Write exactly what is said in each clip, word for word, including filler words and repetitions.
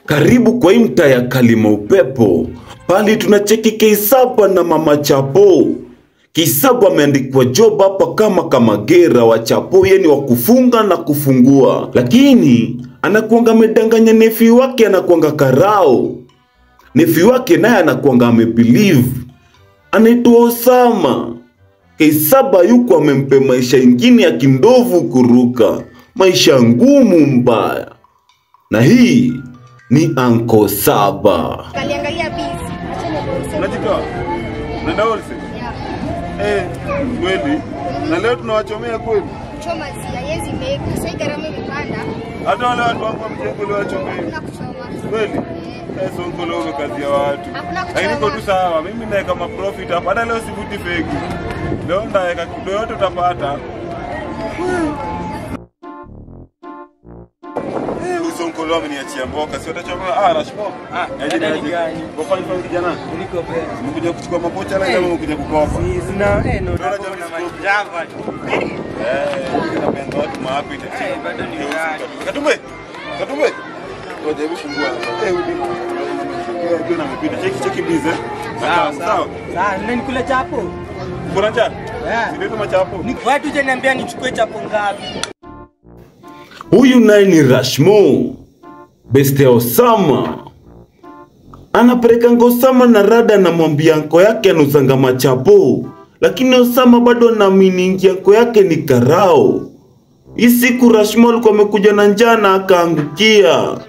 Karibu kwa imta ya kalima upepo. Pali tunacheki Kisaba na mama Chapo. Kisaba ameandikwa job hapa kama kamagera wa Chapo, yeni wa kufunga na kufungua. Lakini anakuanga medanganya nephew wake, anakuanga karao. Nephew wake naye anakuanga amebelieve. Anaitwa Osama. Kisaba yuko amempe maisha ingine ya kindovu kuruka. Maisha ngumu mbaya. Na hii ni Uncle Saba. Kaliangalia busy. Unajitoa? Unaenda holse? Yeah. Eh, kweli. Na leo tunawachomea kweli. Choma si haiwezi make. Sasa gharama imepanda. Hata wale watu wangu wa mjengo leo wachomea. Hakuna kuchoma. Kweli? Eh, sonko leo umekazia watu. Lakini niko tu sawa. Mimi nae kama profit hapa. Hata leo sivuti fake. Leo ndaeka kidogo yote utapata. Sonko leo ameniachia mboka. Si utachomea ah Rushmore. Ah, yaje gani? Wafanye kwa kijana. Niko pesa. Mkuja kuchukua mapocha na kama mkuja kukopa. Sina eh ndo na majava. Eh, tunapenda watu maapi ita. Eh, bado ni gani? Katumbe. Katumbe. Ngoja hebu fungua. Eh, udi. Kuna mpita. Cheki cheki bize. Sawa sawa. Sawa, nani kula chapo? Kuna njaa? Eh. Ndio kama chapo. Ni watu je niambia nichukue chapo ngapi? Huyu naye ni Rushmore, beste ya Osama. Anapeleka Osama na rada na mwambia anko yake anuzanga machapo. Lakini Osama bado anaamini anko yake ni karao. Hii siku Rushmore alikuwa amekuja na njaa na akaangukia.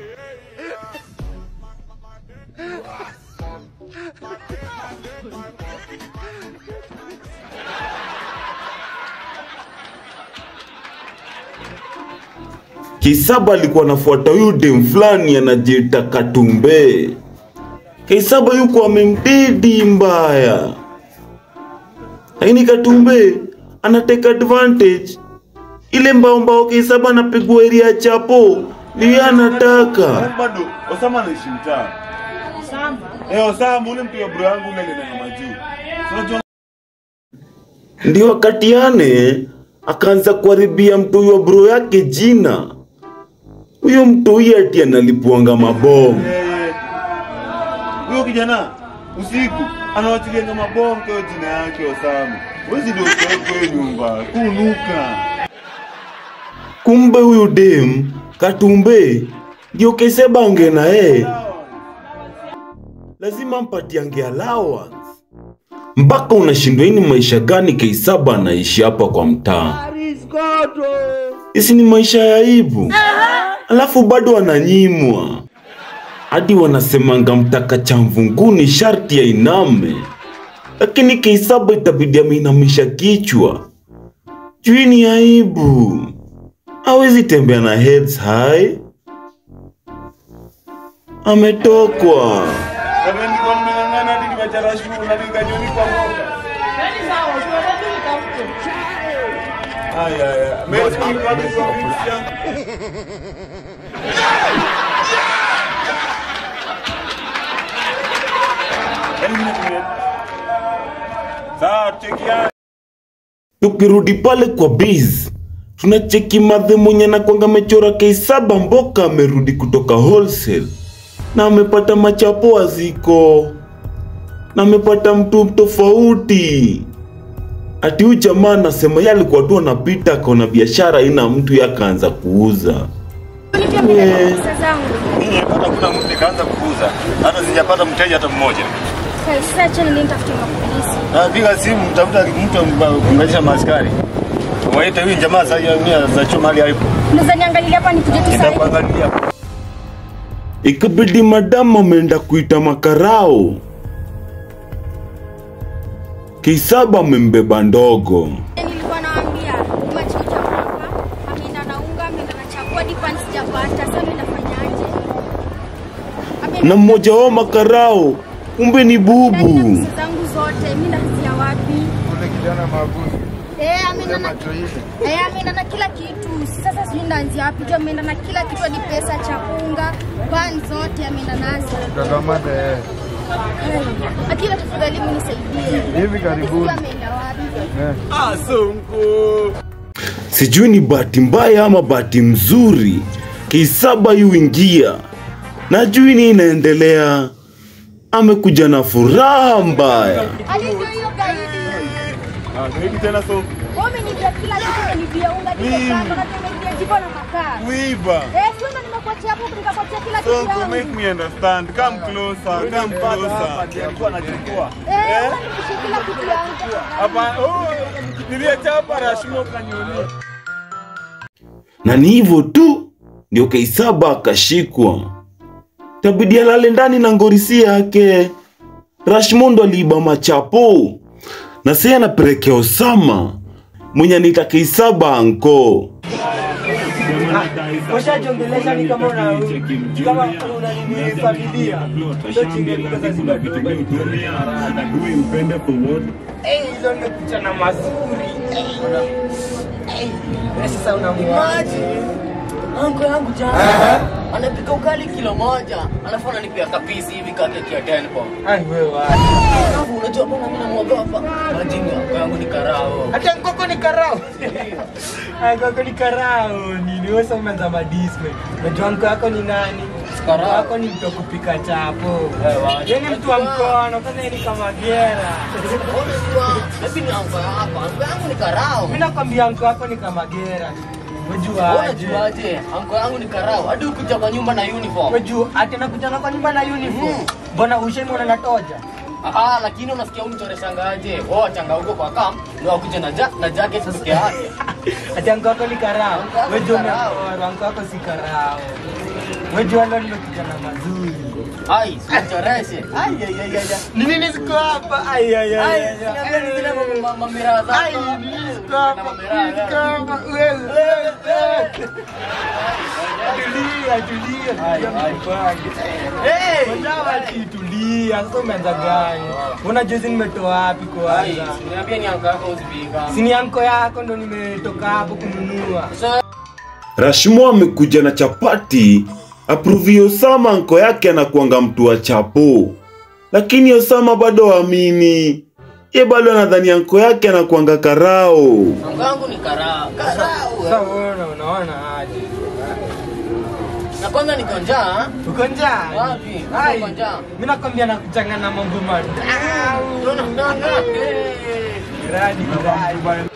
Kisaba alikuwa anafuata huyu dem fulani anajiita Katumbe. Kisaba yuko amemdidi mbaya. Lakini Katumbe anateka advantage. Ile mbao mbao Kisaba anapigwa area ya Chapo ndiye anataka. Bado Osama anaishi mtaa. Osama. Eh, Osama ule mtu ya bro yangu ule na majuu. Unajua Ndio wakati yane akaanza kuharibia mtu huyo bro yake jina. Huyo mtu huyo ati analipuanga mabomu. huyo kijana usiku anawachilia mabomu kwa jina yake Osama. Wezi ndio kwa nyumba kunuka. Kumbe huyu dem Katumbe ndio Kisaba ange na yeye. Lazima mpatiange allowance. Mpaka unashindwa ni maisha gani Kisaba anaishi hapa kwa mtaa. Isi ni maisha ya aibu. Alafu bado ananyimwa. Hadi wanasemanga mtaka cha mvunguni sharti ya iname. Lakini Kisaba itabidi ameinamisha kichwa. Juu ni aibu. Hawezi tembea na heads high. Ametokwa. Kama niko nimeng'ang'ana hadi nimechara shule na Kanyoni kwa mboga. Nani sawa, tunataka nitafute. Aya aya. Mimi kwa kabisa. Sawa, chekia. Tukirudi pale kwa biz, tunacheki madhe mwenye na kwanga mechora Kisaba mboka amerudi kutoka wholesale. Na amepata machapo aziko. Na amepata mtu tofauti. Ati huyu jamaa anasema yeye alikuwa tu anapita akaona biashara ina mtu yakaanza kuuza. Yeah. Pesa zangu. Mimi hata kuna mtu kaanza kuuza. Hata sijapata mteja hata mmoja. Sasa acha niende nitafute polisi. Ah, piga simu mtafuta mtu kumalisha maskari. Waite huyu jamaa sasa yeye za chuma hali alipo. Unaweza niangalia hapa nikuje tu sasa. Nitakuangalia. Ikabidi madama ameenda kuita makarao. Kisaba amembeba ndogo. Nilikuwa naambia machicha hapa, ameenda na unga, ameenda na chakula dipani sijapata. Sasa mimi nafanyaje? Na mmoja wao makarao kumbe ni bubu. Pesa zangu zote mimi nazia wapi? Ule kijana mabuzi. Eh, ameenda na Eh, ameenda na kila kitu. Sasa sijui ndaanzia wapi? Tu ameenda na kila kitu hadi pesa cha unga, ban zote ameenda nazo. Kakamata eh. Akila tafadhali mnisaidie. Hivi karibuni. Ameenda wapi? Ah, sonko. Sijui ni bahati mbaya ama bahati mzuri. Kisaba yuingia Na juu ni inaendelea. Amekuja na furaha mbaya. Alivyo hiyo gaidi. Ah, gaidi tena sonko. Wewe ni vya kila kitu umenibia unga ndio kando na tena ndio jipo na makaa. Kuiba. Eh, sio ndo nimekuachia hapo nikakuachia kila kitu. Sonko, make me understand. Come closer, come closer. Alikuwa anachukua. Eh, wewe nikushia kila kitu yangu. Hapa, oh, niliachapa Rushmore Kanyoni. Na ni hivyo tu ndio Saba akashikwa. Tabidi alale ndani na ngorisi yake. Rushmore ndo aliiba machapo. Na sasa anapelekea Osama mwenye anaita Saba anko. Ushajongelesha ni kama una kama una nini familia. Ndio chingekuwa sasa zibaduba. Eh, hizo ni kuchana mazuri. Eh, sasa unamwaje? Anko yangu jana anapika ukali kilo moja, alafu ananipia kapisi hivi kake kia ten po. Ai wewe wapi? Alafu unajua mbona mimi namuogopa? Majini anko yangu ni karao. Hata ngoko ni karao. Ai ngoko ni karao. Nini wewe umeanza madisme? Unajua anko yako ni nani? Karao yako ni mtu kupika chapo. Yeye ni mtu wa mkono, kama ni kama gera. Mimi ni anko yako, anko yangu ni karao. Mimi nakwambia anko yako ni kama gera. Unajua aje? Anko yangu ni karao. Hadi ukuja kwa nyumba na uniform. Unajua ati nakuja kwa nyumba na uniform. Mbona ushemona natoja? Ah, lakini unasikia umchoresha aje? Oh, changa huko kwa kam, ndio ukuje na ja, na jacket peke yake. Ati anko yako ni karao. Unajua anko yako si karao. Unajua ndio nimekuja na mazuri. Ai, uchoreshe. Ai ai ai ai. Ni nini siko hapa? Ai ai ai. Ai, niambia ni zile mamira zako. Ai, siko hapa. Kama wewe. Tulia, tulia. Ai ai. Eh, unjawa tulia. Sasa umeanza gani? Unajua nimetoa wapi kwanza? Niambia ni anko yako usipika. Si ni anko yako ndo nimetoka hapo kununua. Rushmore amekuja na chapati. Approve Osama anko yake anakuanga mtu wa chapo. Lakini Osama bado haamini. Ye bado anadhani anko yake anakuanga karao. Anko yangu ni karao. Karao. Sasa unaona unaona aje? Na kwanza niko njaa. Uko njaa? Wapi? Uko njaa. Mimi nakwambia nakuchangana mambo mali. Unaona unaona. Radi radi.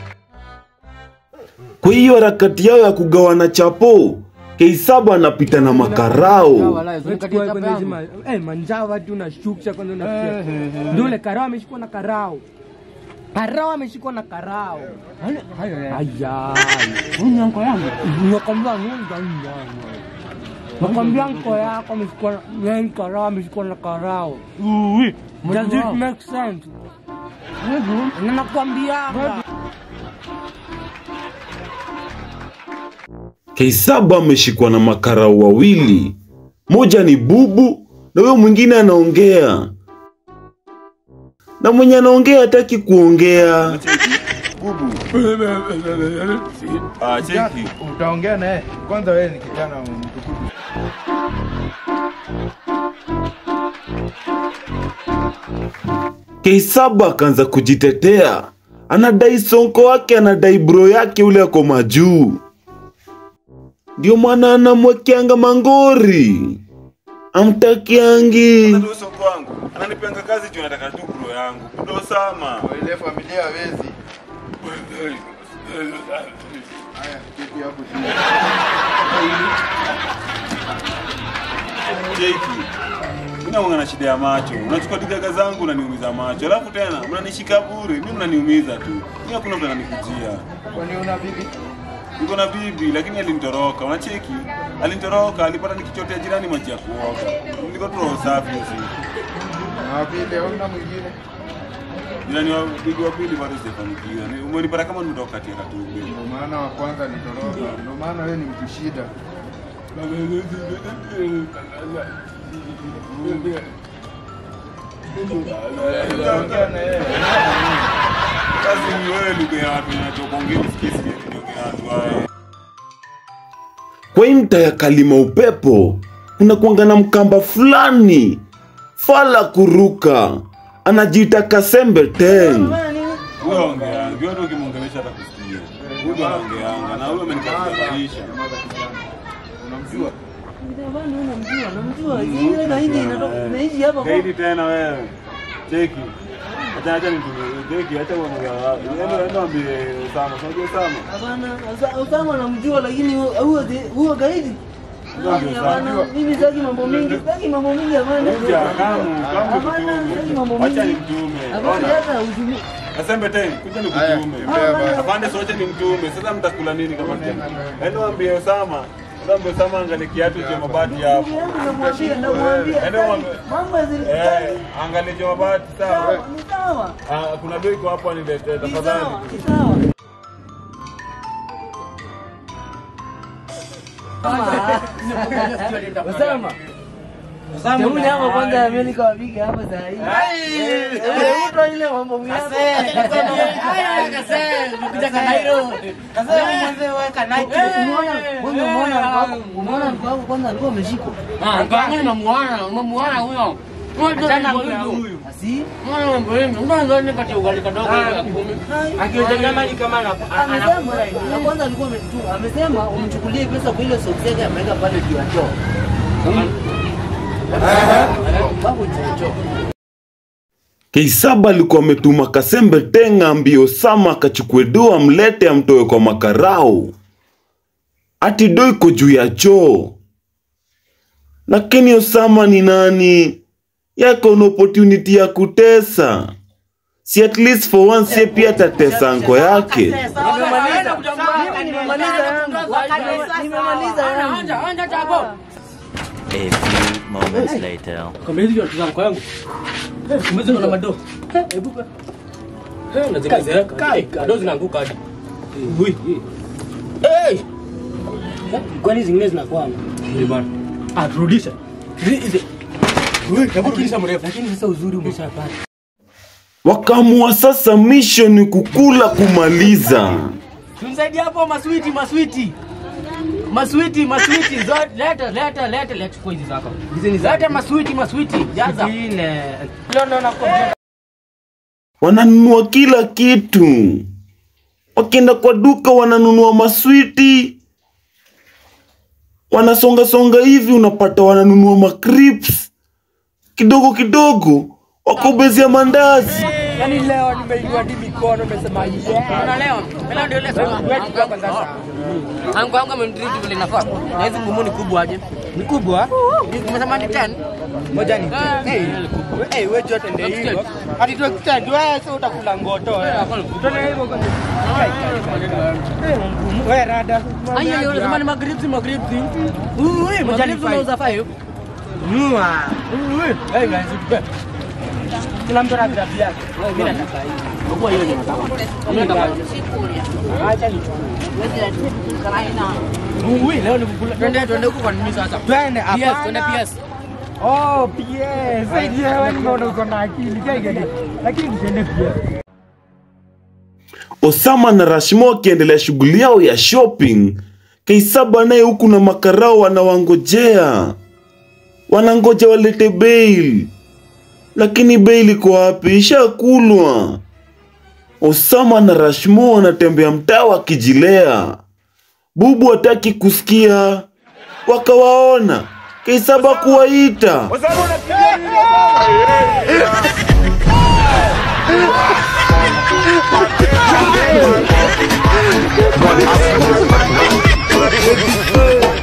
Kwa hiyo harakati yao ya kugawana chapo, Saba anapita na makarao. Eh, manjava tu na shukisha kwanza unafikia. Dole karao ameshikwa na karao. Karao ameshikwa na karao. Haya. Huyu anko yangu. Nakwambia nini ndani. Nakwambia anko yako ameshikwa na karao ameshikwa na karao. Ui. Does it make sense? Wewe nakwambia. Saba ameshikwa na makarao wawili. Moja ni bubu na huyo mwingine anaongea. Na mwenye anaongea hataki kuongea. Bubu. Ah, cheki. Utaongea naye. Kwanza wewe ni kijana mtukufu. Saba akaanza kujitetea. Anadai sonko wake, anadai bro yake ule ako majuu. Ndio maana anamwekeanga mangori. Amtakiangi. Ndio sonko wangu. Ananipanga kazi juu nataka tu bro yangu. Ndio Osama. Ile familia hawezi. Haya, kipi hapo chini? Jeki. Mimi naona na shida ya macho. Unachukua digaga zangu unaniumiza macho. Alafu tena mnanishika bure. Mimi mnaniumiza tu. Mimi hakuna mtu ananikujia. Kwani una bibi? Niko na bibi lakini alinitoroka. Unacheki? Alinitoroka, alipata nikichotea jirani maji ya kuoga. Niko tu roho safi hivi. Na bibi hauna mwingine? Jirani wa bibi wa pili bado sijafanikiwa. Umenipata kama nimetoka kati ya Katumbe. Ndio maana wa kwanza ni toroka. Ndio maana wewe ni mtu shida. Utaongea na yeye. Kazi ni wewe ndugu yangu, ninachokongea usikizi ndugu yangu. Kwa imta ya kalima upepo, kuna kuanga na mkamba fulani. Fala kuruka. Anajiita Kasembeteng. Wewe ongea, ndio ndio kimongelesha hata kusikia. Wewe ongea, na wewe umenikataza. Unamjua? bwana unamjua, unamjua. Ile gaidi inatoka inaishi hapa kwa. Gaidi tena wewe. Cheki. Acha acha nitumie. Acha uone. Ndio ndio ambie Osama. Unajua Osama? Hapana, Osama anamjua lakini huo huo gaidi. Hapana, mimi sitaki mambo mingi, sitaki mambo mingi hapana. Kamu, kamu. Acha nimtume. Hapana, hata utume. Kasembeteng, kuja nikutume. Afande sote ni mtume. Sasa mtakula nini kama tena? Yaani waambie Osama, waambie Osama angalie kiatu cha mabati hapo. Namwambia, namwambia. Mambo ya serikali. Eh, angalie cha mabati sawa. Ni sawa. Ah, kuna doi kwa hapo niletee tafadhali. Ni sawa. Osama. Osama mimi hapa kwanza Amerika wapiga hapa saa hii. Eh, mtu ile mambo mimi hapa. Haya kase, ukija Kanairo. Kase mwanzo wewe Kanairo. Umeona, wewe umeona hapo, umeona hapo kwanza alikuwa ameshikwa. Ah, kwanza unamuona, unamuona huyo. Achana na huyu. Asi? Mwana mambo mimi, unaanza nini kati ugali kadogo ya kumi. Akiweza mali kama anakula. Na kwanza alikuwa ametu, amesema umchukulie pesa kwa ile soksi yake ameweka pale juu ya choo. Babu choo. Saba alikuwa ametuma Kasembeteng ambie Osama akachukue doa amlete amtoe kwa makarao. Ati doi iko juu ya choo. Lakini Osama ni nani? Yako na opportunity ya kutesa. Si at least for once ye pia tatesa anko yake. Nimemaliza. Nimemaliza yangu. Nimemaliza yangu. Anja chako. A few moments later. Kama hizi ndio zangu yangu. Kumeza na mado. Hebu pa. Eh, nazimezeeka. Kai, ado zinaanguka hadi. Ui. Eh. Kwani zingine zinakuwa? Ni bwana. Ah, turudisha. Hizi. Ui, hebu turudisha mrefu. Lakini sasa uzuri umeshapata. Wakaamua sasa mission ni kukula kumaliza. Tunzaidi hapo maswiti, maswiti. Maswiti, maswiti, zote leta leta leta leta chukua hizi zako. Hizi ni zote maswiti, maswiti. Jaza. Ile. Leo naona kwa Wananunua kila kitu. Wakienda kwa duka wananunua maswiti. Wanasonga songa hivi unapata wananunua makrips. Kidogo kidogo wakobezea mandazi. Yaani leo nimeinua hadi mikono nimesema yeah. Na leo, leo ndio leo wewe kwa sasa. Angu angu amemdridi vile nafaa. Na hizi ngumu ni kubwa aje? Ni kubwa? Nimesema ni tano. Moja ni ten. Eh, eh wewe Johnte ndio hivyo. Hadi tu ten wewe sio utakula ngoto wewe. Tuone hivyo kwanza. Wewe rada. Aya leo zamani magripsi magripsi. Ui, magripsi unauza fayo. Nua. Ui, eh guys. Kila mtu ana grab yake. Mimi nataka hii. Kwa hiyo ni nataka. Mimi nataka. Acha ni. Ui, leo ni kukula. Twende twende huko kwa nini sasa? Twende hapa. Yes, twende P S. Oh, P S. Sasa wewe unaona uko na akili gani? Lakini twende P S. Osama na Rushmore wakiendelea shughuli yao ya shopping. Saba naye huku na makarao wanawangojea. Wanangoja walete bail. Lakini bail iko wapi? Ishakulwa. Osama na Rushmore wanatembea mtaa wakijilea. Bubu hataki kusikia. Wakawaona. Saba kuwaita. Osama unapiga nini?